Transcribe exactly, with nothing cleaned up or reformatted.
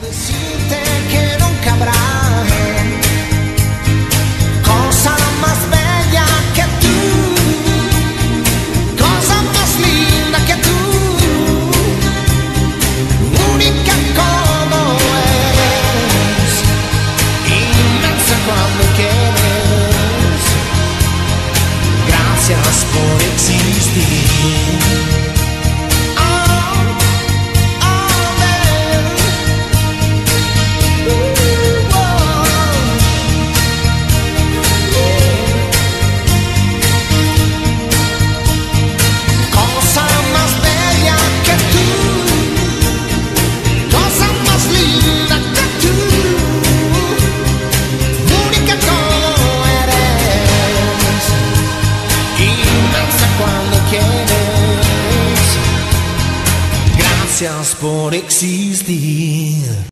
Decirte que nunca habrá cosa más bella que tú, cosa más linda que tú, única como eres, inmensa cuando quieres. Gracias por existir. Gracias por existir.